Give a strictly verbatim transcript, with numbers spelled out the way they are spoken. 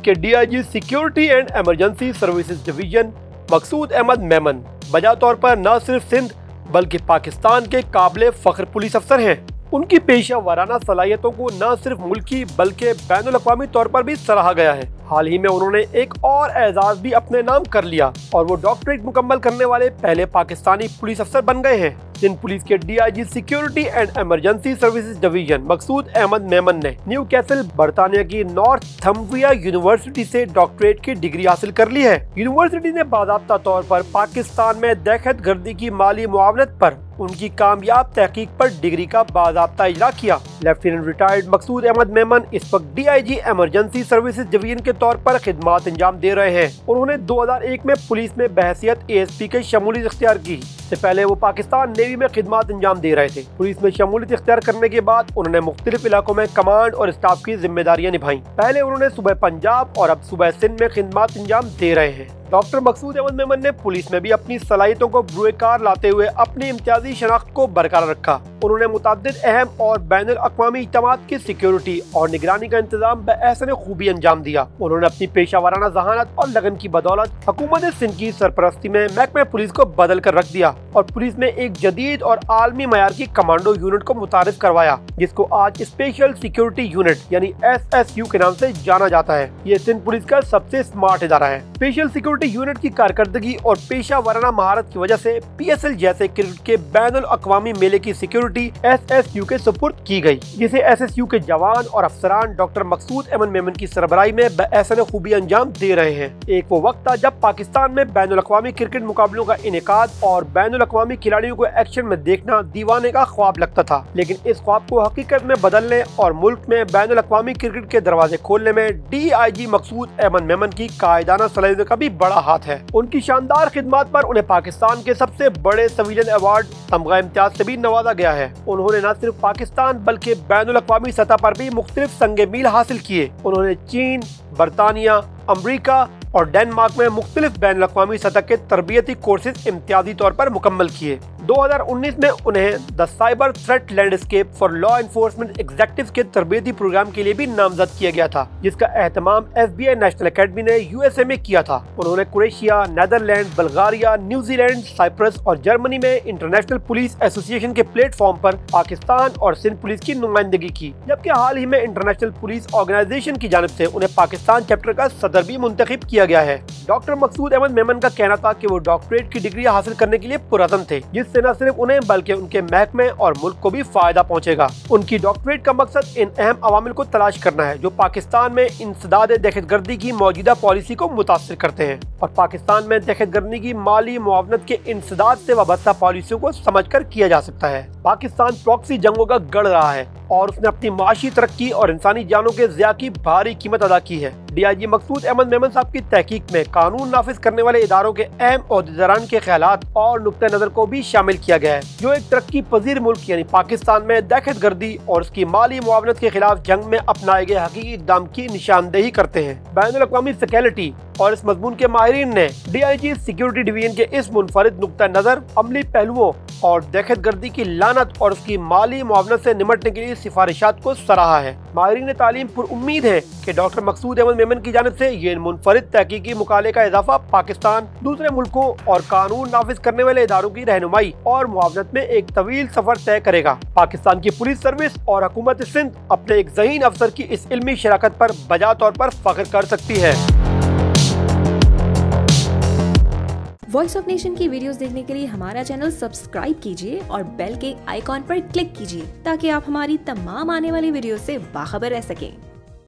के DIG security and emergency services division Maqsood Ahmed Memon बजा तौर पर न सिर्फ सिंध बल्कि पाकिस्तान के काबिल फख्र पुलिस अफसर हैं। उनकी पेशा वाराना सलाहियतों को न सिर्फ मुल्की बल्कि बैनुल अक़वामी तौर पर भी सराहा गया है। हाल ही में उन्होंने एक और एजाज भी अपने नाम कर लिया और वो डॉक्टरेट मुकम्मल करने वाले पहले पाकिस्तानी पुलिस अफसर बन गए हैं। सिंध पुलिस के DIG security and emergency services division Maqsood Ahmed Memon ने न्यू कैसल बरतानिया की नॉर्थम्बरिया यूनिवर्सिटी से डॉक्टरेट की डिग्री हासिल कर ली है। यूनिवर्सिटी ने बाज़ाब्ता तौर पर पाकिस्तान में दहशत गर्दी की माली मुआवनत पर उनकी कामयाब तहकीक पर डिग्री का बाज़ाब्ता इजरा किया। लेफ्टिनेंट रिटायर्ड मकसूद अहमद मेमन इस वक्त डीआईजी इमरजेंसी सर्विसेज डिवीजन के तौर पर खिदमात अंजाम दे रहे हैं। उन्होंने दो हजार एक में पुलिस में बहसियत एएसपी के शमूलियत इख्तियार की। इससे पहले वो पाकिस्तान नेवी में खिदमात अंजाम दे रहे थे। पुलिस में शमूलियत इख्तियार करने के बाद उन्होंने मुख्तलिफ इलाकों में कमांड और स्टाफ की जिम्मेदारियां निभाई। पहले उन्होंने सुबह पंजाब और अब सुबह सिंध में खिदमात अंजाम दे रहे हैं। डॉक्टर मकसूद अहमद मेमन ने पुलिस में भी अपनी सलाहियतों को बुरुकार लाते हुए अपनी इम्तियाजी शनाख्त को बरकरार रखा। उन्होंने मुतअद्दिद अहम और बैनुल अक़वामी इज्तिमात की सिक्योरिटी और निगरानी का इंतजाम बहसन खूबी अंजाम दिया। उन्होंने अपनी पेशा वाराना जहानत और लगन की बदौलत हुकूमत सिंध की सरपरस्ती में महकमे पुलिस को बदल कर रख दिया और पुलिस में एक जदीद और आलमी मयार की कमांडो यूनिट को मुतारिफ करवाया, जिसको आज स्पेशल सिक्योरिटी यूनिट यानी एस एस यू के नाम से जाना जाता है। ये सिंध पुलिस का सबसे स्मार्ट इदारा है। स्पेशल सिक्योरिटी यूनिट की कारकर्दगी और पेशा वाराना महारत की वजह से पी एस एल जैसे क्रिकेट के बैनुल अक़वामी मेले की सिक्योरिटी एस एस यू के सुपुर्द की गई, जिसे एस एस यू के जवान और अफसरान डॉक्टर मकसूद अहमद मेमन की सरबराही में बहसन खूबी अंजाम दे रहे हैं। एक वो वक्त था जब पाकिस्तान में बैनुल अक़वामी क्रिकेट मुकाबलों का इनेकाद और बैनुल अक़वामी खिलाड़ियों को एक्शन में देखना दीवाने का ख्वाब लगता था, लेकिन इस ख्वाब को हकीकत में बदलने और मुल्क में बैनुल अक़वामी क्रिकेट के दरवाजे खोलने में D I G Maqsood Ahmed Memon की कायदाना सलाहियत का भी बड़ा हाथ है। उनकी शानदार खिदमत पर उन्हें पाकिस्तान के सबसे बड़े सिविलियन अवार्ड तमगा इम्तियाज से भी नवाजा गया है। उन्होंने न सिर्फ पाकिस्तान बल्कि बैनुल अक़वामी सतह पर भी मुख्तलिफ संगे मील हासिल किए। उन्होंने चीन, बरतानिया, अमरीका और डेनमार्क में मुख्तलिफ बैनुल अक़वामी सतह के तरबियती कोर्सेज इम्तियाजी तौर पर मुकम्मल किए। दो हजार उन्नीस में उन्हें the cyber threat landscape for law enforcement executive के तरबियती प्रोग्राम के लिए भी नामजद किया गया था, जिसका एहतमाम F B I national academy ने यूएसए में किया था। उन्होंने Croatia, Netherland, Bulgaria, New Zealand, Cyprus और जर्मनी में इंटरनेशनल पुलिस एसोसिएशन के प्लेटफॉर्म पर पाकिस्तान और सिंध पुलिस की नुमाइंदगी की, जबकि हाल ही में इंटरनेशनल पुलिस ऑर्गेनाइजेशन की जानिब से उन्हें पाकिस्तान चैप्टर का सदर भी मुंतखब किया गया है। डॉक्टर मकसूद अहमद मेमन का कहना था कि वो डॉक्टरेट की डिग्री हासिल करने के लिए पुरअज़्म थे, जिससे न सिर्फ उन्हें बल्कि उनके महकमे और मुल्क को भी फायदा पहुंचेगा। उनकी डॉक्टरेट का मकसद इन अहम अवामिल को तलाश करना है जो पाकिस्तान में इंसदाद दहशतगर्दी की मौजूदा पॉलिसी को मुतासिर करते हैं और पाकिस्तान में दहशतगर्दी की माली मुआवनत के इंसदाद से वाबस्ता पॉलिसियों को समझ कर किया जा सकता है। पाकिस्तान प्रॉक्सी जंगों का गढ़ रहा है और उसने अपनी माशी तरक्की और इंसानी जानों के ज़िया की भारी कीमत अदा की है। D I G Maqsood Ahmed Memon साहब की तहकीक में कानून नाफिज करने वाले इदारों के अहम ओहदेदारान के ख्यालात और नुक्ते नजर को भी शामिल किया गया है, जो एक तरक्की पजीर मुल्क यानी पाकिस्तान में दहशत गर्दी और उसकी माली मुआवनत के खिलाफ जंग में अपनाए गए हकीकी इक़दाम की निशानदेही करते हैं। बैनुल अक़वामी सिक्योरिटी और इस मजमून के माहिरीन ने D I G security division के इस मुनफरिद नुक्ता नजर, अमली पहलुओं और दहशत गर्दी की लानत और उसकी माली मुआवनत से निमटने के लिए सिफारिशात को सराहा है। माहिरीन तालीम पुर उम्मीद है कि डॉक्टर मकसूद अहमद मेमन की जानिब से ये मुनफरिद तहकीकी मुकाले का इजाफा पाकिस्तान, दूसरे मुल्कों और कानून नाफिज करने वाले इदारों की रहनुमाई और मुआवनत में एक तवील सफर तय करेगा। पाकिस्तान की पुलिस सर्विस और हुकूमत सिंध अपने एक ज़हीन अफसर की इस इल्मी शराकत पर बजा तौर पर फख्र कर सकती है। वॉइस ऑफ नेशन की वीडियोस देखने के लिए हमारा चैनल सब्सक्राइब कीजिए और बेल के आइकॉन पर क्लिक कीजिए ताकि आप हमारी तमाम आने वाली वीडियो से बाखबर रह सकें।